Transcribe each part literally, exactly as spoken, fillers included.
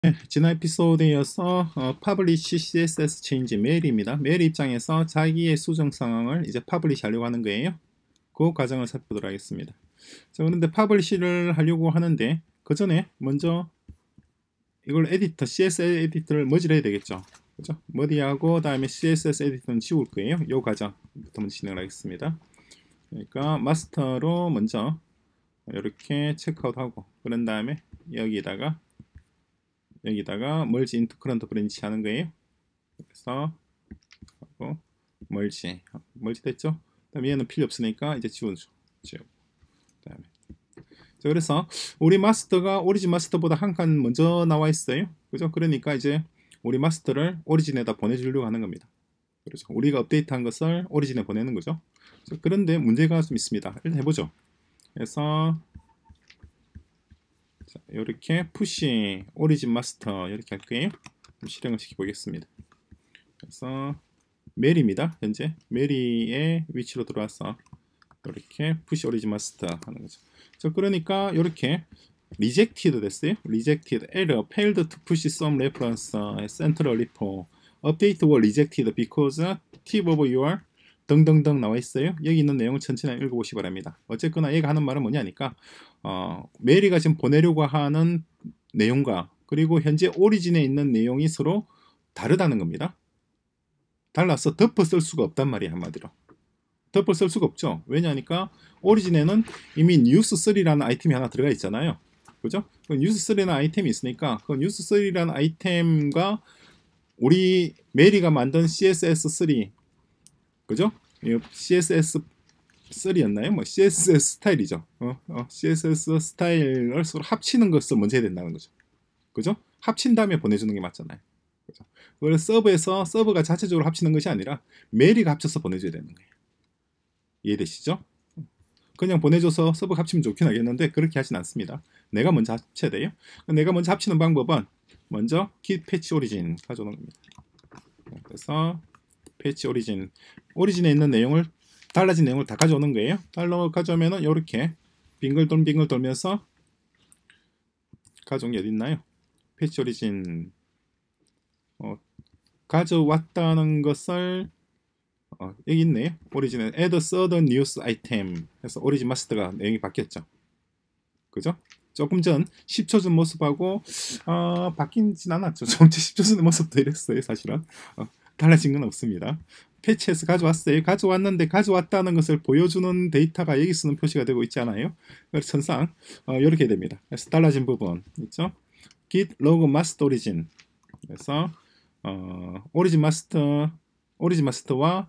네, 지난 에피소드에 이어서 어, Publish 씨에스에스 Change 메일입니다. 메일 입장에서 자기의 수정 상황을 이제 Publish 하려고 하는 거예요. 그 과정을 살펴보도록 하겠습니다. 자, 그런데 Publish를 하려고 하는데 그 전에 먼저 이걸 에디터, 씨에스에스 에디터를 머지를 해야 되겠죠. 그죠? 머리하고 다음에 씨에스에스 에디터는 지울 거예요. 이 과정부터 먼저 진행을 하겠습니다. 그러니까 마스터로 먼저 이렇게 체크아웃하고 그런 다음에 여기다가 여기다가 멀지 인투 커런트 브랜치 하는 거예요. 그래서 하고 멀지 멀지 됐죠? 그다음에 얘는 필요 없으니까 이제 지워줘. 지워. 그다음에 자, 그래서 우리 마스터가 오리진 마스터보다 한 칸 먼저 나와 있어요. 그죠? 그러니까 이제 우리 마스터를 오리진에다 보내주려고 하는 겁니다. 그렇죠? 우리가 업데이트한 것을 오리진에 보내는 거죠. 그런데 문제가 좀 있습니다. 일단 해보죠. 그래서 자, 이렇게 푸시 오리진 마스터 이렇게 할게요. 실행을 시켜 보겠습니다. 그래서 메리입니다. 현재 메리의 위치로 들어와서 이렇게 푸시 오리진 마스터 하는 거죠. 자, 그러니까 이렇게 rejected 됐어요. rejected error failed to push some reference central repo update was rejected because tip of your 등등등 나와 있어요. 여기 있는 내용을 천천히 읽어보시기 바랍니다. 어쨌거나 얘가 하는 말은 뭐냐니까 어, 메리가 지금 보내려고 하는 내용과 그리고 현재 오리진에 있는 내용이 서로 다르다는 겁니다. 달라서 덮어 쓸 수가 없단 말이에요. 한마디로 덮어 쓸 수가 없죠. 왜냐하니까 오리진에는 이미 뉴스 쓰리라는 아이템이 하나 들어가 있잖아요. 그죠? 그 뉴스 쓰리라는 아이템이 있으니까 그 뉴스 쓰리라는 아이템과 우리 메리가 만든 씨에스에스 쓰리 그죠? 씨에스에스 쓰리였나요? 뭐 씨에스에스 스타일이죠. 어, 어, 씨에스에스 스타일을 서로 합치는 것을 먼저 해야 된다는 거죠. 그죠? 합친 다음에 보내주는 게 맞잖아요. 그죠? 그걸 서버에서 서버가 자체적으로 합치는 것이 아니라 메리가 합쳐서 보내줘야 되는 거예요. 이해되시죠? 그냥 보내줘서 서버 합치면 좋긴 하겠는데 그렇게 하진 않습니다. 내가 먼저 합쳐야 돼요. 내가 먼저 합치는 방법은 먼저 git patch origin 가져오는 겁니다. 그래서 patch origin 오리진에 있는 내용을 달라진 내용을 다 가져오는 거예요. 달러 가져오면은 이렇게 빙글 돌 빙글 돌면서 가져온 게 어디 있나요? patch origin 어, 가져왔다는 것을 어, 여기 있네요. 오리진에 add third news item 해서 오리진 마스터가 내용이 바뀌었죠. 그죠? 조금 전 십 초 전 모습하고 어, 바뀌진 않았죠. 전체 십 초 전의 모습도 이랬어요. 사실은 어, 달라진 건 없습니다. 패치해서 가져왔어요. 가져왔는데 가져왔다는 것을 보여주는 데이터가 여기 쓰는 표시가 되고 있지 않아요? 그래서 천상 어, 이렇게 됩니다. 그래서 달라진 부분 있죠? git log master origin 그래서 어, 오리진 마스터 오리진 마스터와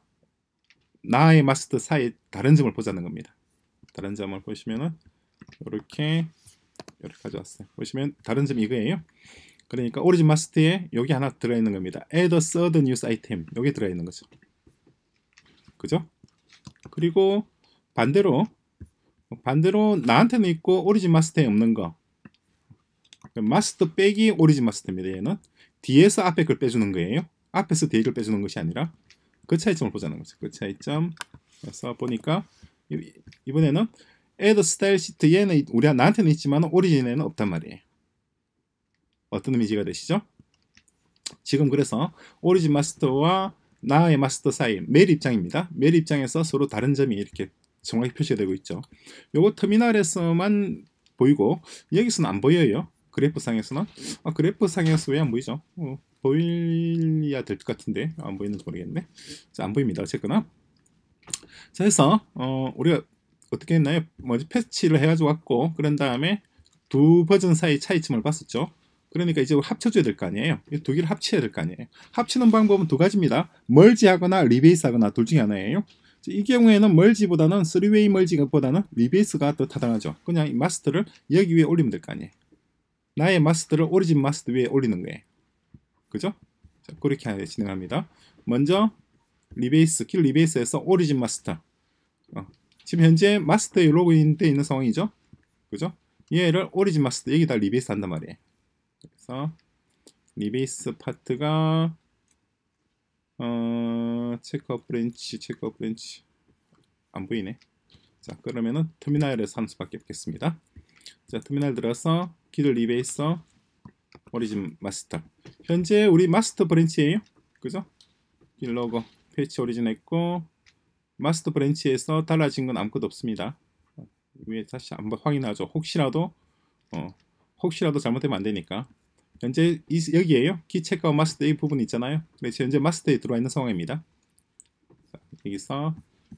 나의 마스터 사이 다른 점을 보자는 겁니다. 다른 점을 보시면은 이렇게 이렇게 가져왔어요. 보시면 다른 점이 이거예요. 그러니까 오리진 마스터에 여기 하나 들어있는 겁니다. add a third news item 여기 들어있는 거죠. 그죠? 그리고 반대로 반대로 나한테는 있고 오리진 마스터에 없는 거 마스터 빼기 오리진 마스터입니다. 얘는 뒤에서 앞에 걸 빼주는 거예요. 앞에서 뒤에 걸 빼주는 것이 아니라 그 차이점을 보자는 거죠. 그 차이점 그래서 보니까 이번에는 add style sheet 얘는 우리 나한테는 있지만 오리진에는 없단 말이에요. 어떤 의미가 되시죠? 지금 그래서 오리진 마스터와 나의 마스터 사이 메일 입장입니다. 메일 입장에서 서로 다른 점이 이렇게 정확히 표시가 되고 있죠. 요거 터미널에서만 보이고 여기서는 안 보여요. 그래프상에서는 아, 그래프상에서 왜 안 보이죠? 어, 보여야 될 것 같은데 안 보이는지 모르겠네. 자, 안 보입니다. 어쨌거나 자 해서 어, 우리가 어떻게 했나요? 뭐지 패치를 해가지고 왔고 그런 다음에 두 버전 사이 차이점을 봤었죠. 그러니까 이제 합쳐줘야 될 거 아니에요. 이 두 개를 합쳐야 될 거 아니에요. 합치는 방법은 두 가지입니다. 멀지하거나 리베이스하거나 둘 중에 하나예요. 이 경우에는 멀지보다는 쓰리웨이 멀지보다는 리베이스가 더 타당하죠. 그냥 이 마스터를 여기 위에 올리면 될 거 아니에요. 나의 마스터를 오리진 마스터 위에 올리는 거예요. 그죠? 자, 그렇게 진행합니다. 먼저 리베이스, 킬 리베이스에서 오리진 마스터. 어, 지금 현재 마스터에 로그인 돼 있는 상황이죠. 그죠? 얘를 오리진 마스터 여기다 리베이스 한단 말이에요. 그래서 리베이스 파트가 어, 체크아웃 브랜치, 체크아웃 브랜치 안 보이네. 자, 그러면은 터미널에서 하는 수밖에 없겠습니다. 자, 터미널 들어서 git 리베이서 오리진 마스터. 현재 우리 마스터 브랜치예요. 그죠? 이 로고 패치 오리진 했고 마스터 브랜치에서 달라진 건 아무것도 없습니다. 위에 다시 한번 확인하죠. 혹시라도 어, 혹시라도 잘못되면 안 되니까. 현재 이, 여기에요. 키 체크아웃 마스터 이 부분 있잖아요. 그래서 현재 마스터에 들어와 있는 상황입니다. 자, 여기서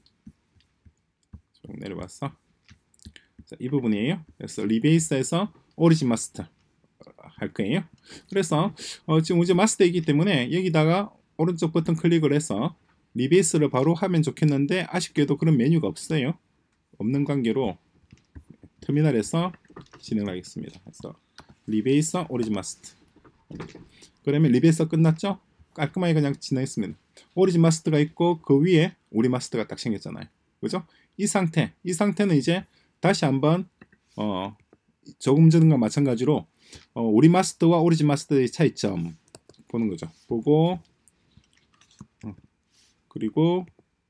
쭉 내려와서 자, 이 부분이에요. 그래서 리베이스에서 오리진 마스터 할 거예요. 그래서 어, 지금 이제 마스터이기 때문에 여기다가 오른쪽 버튼 클릭을 해서 리베이스를 바로 하면 좋겠는데 아쉽게도 그런 메뉴가 없어요. 없는 관계로 터미널에서 진행을 하겠습니다. 그래서 리베이스 오리진 마스터. 그러면 리베이스 끝났죠? 깔끔하게 그냥 진행했습니다. 오리진 마스터가 있고 그 위에 우리 마스터가 딱 생겼잖아요. 그죠? 이 상태, 이 상태는 이제 다시 한번 어, 조금 전과 마찬가지로 어, 우리 마스터와 오리진 마스터의 차이점 보는 거죠. 보고 어, 그리고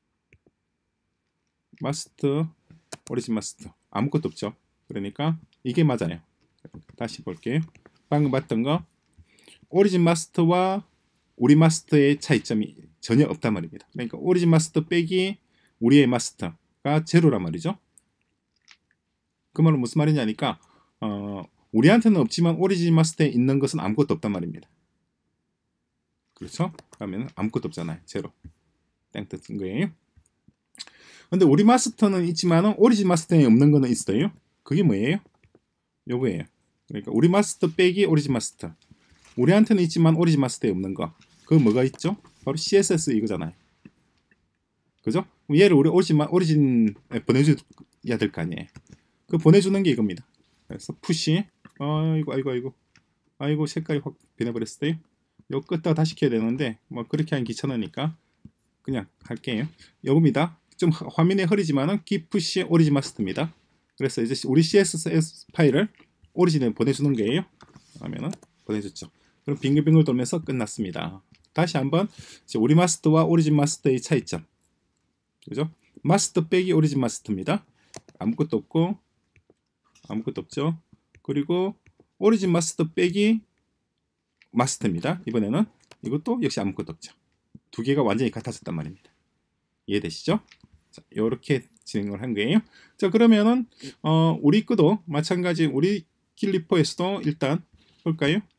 마스터, 오리진 마스터 아무것도 없죠. 그러니까 이게 맞아요. 다시 볼게요. 방금 봤던 거 오리진 마스터와 우리 마스터의 차이점이 전혀 없단 말입니다. 그러니까 오리진 마스터 빼기 우리의 마스터가 제로란 말이죠. 그 말은 무슨 말이냐니까 어, 우리한테는 없지만 오리진 마스터에 있는 것은 아무것도 없단 말입니다. 그렇죠? 그러면 아무것도 없잖아요. 제로. 땡 뜻인 거예요. 근데 우리 마스터는 있지만 오리진 마스터에 없는 거는 있어요. 그게 뭐예요? 요거예요. 그러니까 우리 마스터 빼기 오리진 마스터. 우리한테는 있지만 오리진 마스터에 없는 거. 그거 뭐가 있죠? 바로 씨에스에스 이거잖아요. 그죠? 얘를 우리 오리진, 오리진에 보내줘야 될 거 아니에요. 그 보내주는 게 이겁니다. 그래서 푸시. 아이고 아이고 아이고 아이고 색깔이 확 변해버렸어요. 요 끄다가 다시 켜야 되는데 뭐 그렇게 하기 귀찮으니까 그냥 할게요. 요겁니다. 좀 화면에 흐리지만은 기프시 오리진 마스터입니다. 그래서 이제 우리 씨에스에스 파일을 오리진에 보내주는 거예요. 하면은 보내줬죠. 그럼 빙글빙글 돌면서 끝났습니다. 다시 한번 우리 마스터와 오리진 마스터의 차이점. 그죠? 마스터 빼기 오리진 마스터입니다. 아무것도 없고 아무것도 없죠. 그리고 오리진 마스터 빼기 마스터입니다. 이번에는 이것도 역시 아무것도 없죠. 두 개가 완전히 같아졌단 말입니다. 이해되시죠? 자, 이렇게 진행을 한 거예요. 자, 그러면은 어, 우리 거도 마찬가지 우리 킬리퍼에서도 일단 볼까요?